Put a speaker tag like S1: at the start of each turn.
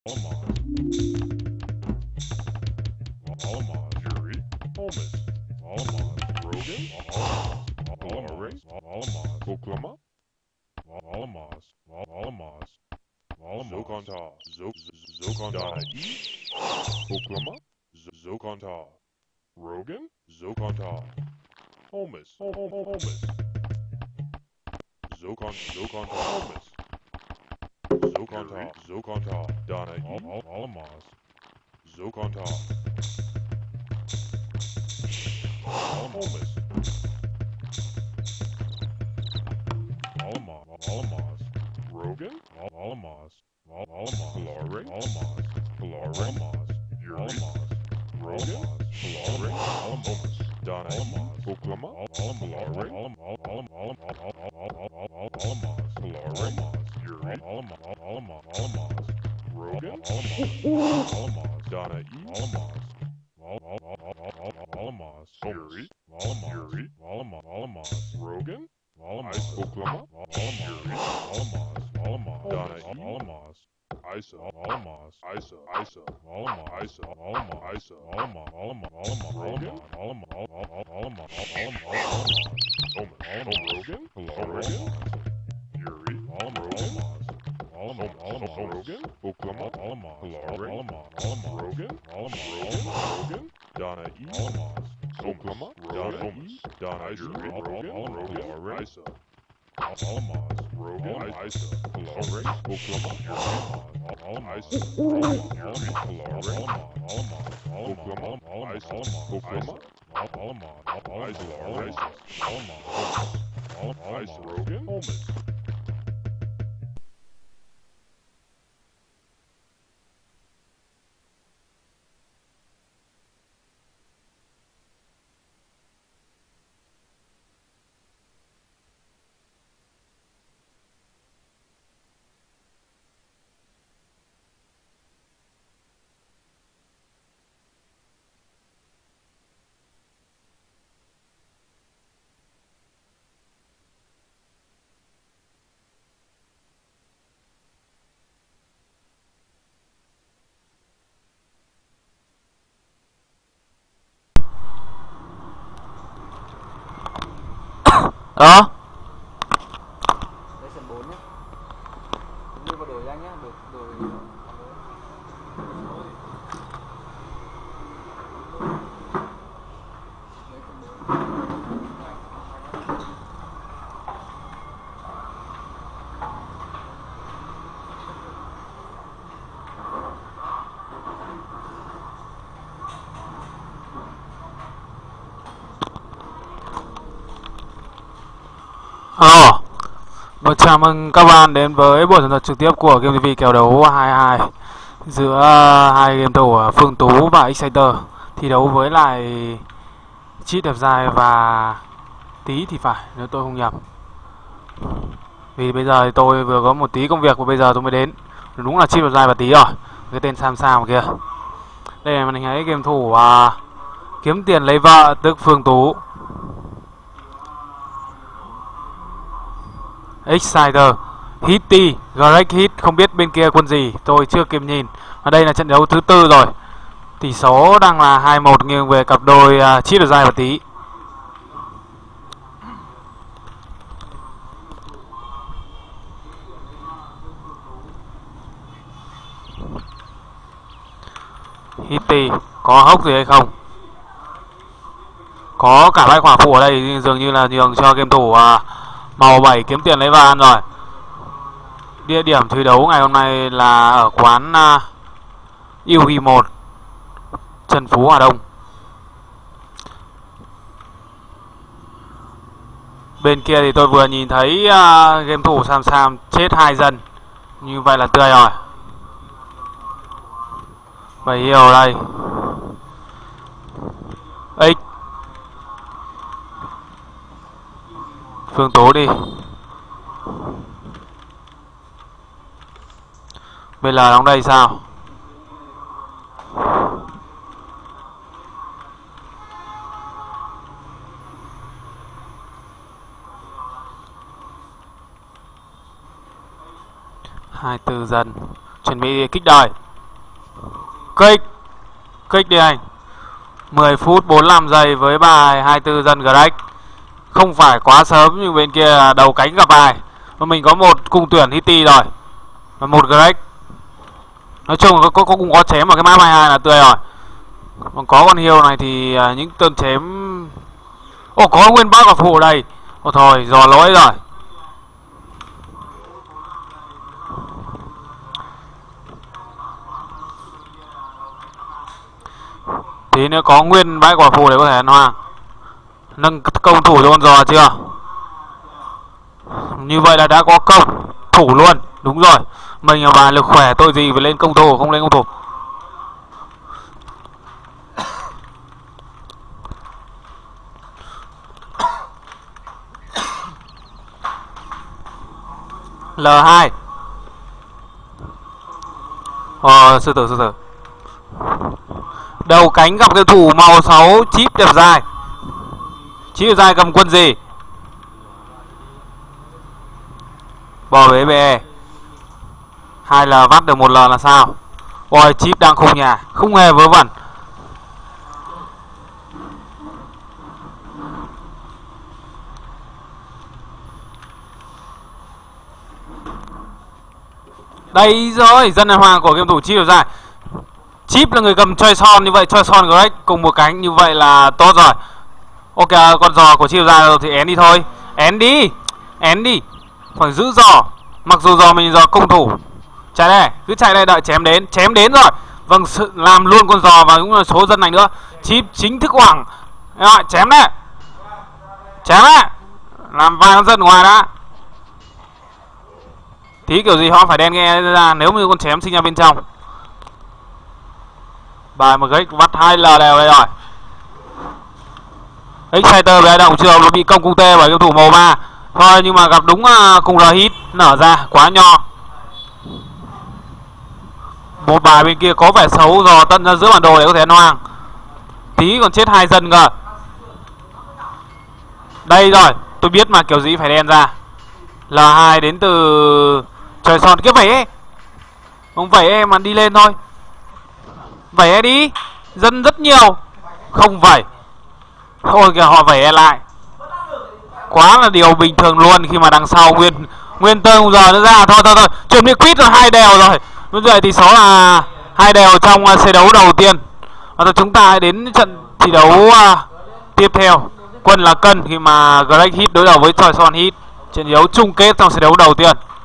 S1: Alamaz, Yuri, Holmes, Alamaz, Rogan, Alamaz, Oklahoma, Alamaz, Zokonta, Zokonta, Oklahoma, Zokonta, Rogan, Zokonta, Holmes, Zokonta, Holmes, Zokonta, Donna E, Alamaz, Zokonta, Holmes, Alamaz, Rogan, Alamaz, Kalare, Alamaz, Yuri, Rogan, Kalare, Alamaz, Donna E, Oklahoma, Kalare, Alamaz, Kalare, Yuri, Alamaz, Rogan, Alamaz, Donna E, Alamaz, Yuri, Alamaz, Rogan, Oklahoma, Yuri, Donna E, Isa, Isa, Rogan, Rogan, Yuri, Rogan, Oklahoma, Rogan, Donna E, Oklahoma, Donna E, Donna Yuri, Rogan, Isa, Alamaz, Rogan, Isa, Kalare, Oklahoma, Isa, Rogan, Yuri, Kalare, Oklahoma, Isa, Oklahoma, Isa, Isa, Rogan, Holmes.
S2: Đó. Đây sân 4 nhé. Đi vào đổi nhanh nhé, đổi chào mừng các bạn đến với buổi thuật trực tiếp của Game TV kèo đấu 22 giữa hai game thủ Phương Tú và Exciter thi đấu với lại Chít Đẹp Dài và Tí thì phải, nếu tôi không nhầm. Vì bây giờ thì tôi vừa có một tí công việc và bây giờ tôi mới đến. Đúng là Chít Đẹp Dài và Tí rồi, cái tên Sam Sam kia. Đây là màn hình ấy game thủ kiếm tiền lấy vợ tức Phương Tú. Exciter, Hitty, Greg Hit, không biết bên kia quân gì, tôi chưa kịp nhìn. Và đây là trận đấu thứ tư rồi. Tỷ số đang là 2-1 nghiêng về cặp đôi Chít Đẹp Dài và Tí. Hitty có hốc gì hay không? Có cả vai khỏa phụ ở đây, dường như là nhường cho game thủ màu 7 kiếm tiền lấy vợ ăn rồi. Địa điểm thi đấu ngày hôm nay là ở quán Yuhi 1, Trần Phú, Hà Đông. Bên kia thì tôi vừa nhìn thấy game thủ Sam Sam chết 2 dân. Như vậy là tươi rồi. Và hiểu đây. X Phương Tú đi. Bây giờ đóng đây sao? Hai tư dân chuẩn bị kích đời. Kích đi anh. 10 phút 45 giây với bài 24 dân Greg. Không phải quá sớm nhưng bên kia đầu cánh gặp ai. Và mình có một cung tuyển Hitty rồi. Và một Greg. Nói chung là cũng có chém vào cái map 22 là tươi rồi. Còn có con hiêu này thì những tên chém. Ồ, có nguyên bác vào phụ ở đây. Ồ thôi, dò lỗi rồi. Tí nữa có nguyên bãi quả phù để có thể ăn hoang. Nâng công thủ cho con giò chưa? Như vậy là đã có công thủ luôn. Đúng rồi. Mình là bà lực khỏe tội gì phải lên công thủ, không lên công thủ. L2. Sư tử. Đầu cánh gặp cái thủ màu 6 chip đẹp dài. Chip đẹp dài cầm quân gì? Bò với BE. 2L vắt được 1L là sao? Ôi, chip đang khung nhà, không hề vớ vẩn. Đây rồi, dân hoàng của game thủ chip đẹp dài. Chip là người cầm choi son, như vậy choi son Greg cùng một cánh như vậy là tốt rồi. Ok, con giò của chip dài rồi thì én đi thôi. Én đi. Phải giữ giò. Mặc dù giò mình giò công thủ. Chạy đây, cứ chạy đây đợi chém đến rồi. Vâng, làm luôn con giò và cũng là số dân này nữa. Chip chính thức hoảng. Rồi, chém đấy. Làm vài con dân ngoài đã. Tí kiểu gì họ phải đen nghe ra nếu như con chém sinh ra bên trong. Bài một gách vắt 2L đều đây rồi. Exciter về động chưa, bị công cung tê bởi game thủ màu 3. Thôi nhưng mà gặp đúng cùng R hit nở ra quá nho. Một bài bên kia có vẻ xấu dò tân ra giữa bản đồ để có thể ăn hoang. Tí còn chết 2 dân cơ. Đây rồi, tôi biết mà kiểu gì phải đen ra. L2 đến từ trời son kia vẩy ấy. Không vẩy em mà đi lên thôi. Vẩy e đi. Dân rất nhiều. Không vẩy. Thôi kìa họ vẩy e lại. Quá là điều bình thường luôn khi mà đằng sau nguyên tơ không giờ nó ra. Thôi chuẩn bị quýt rồi 2 đèo rồi. Như vậy thì số là 2 đèo trong xe đấu đầu tiên. Và chúng ta hãy đến trận thi đấu tiếp theo. Quân là cân khi mà Greg hit đối đầu với Choi Son hit. Trận đấu chung kết trong xe đấu đầu tiên.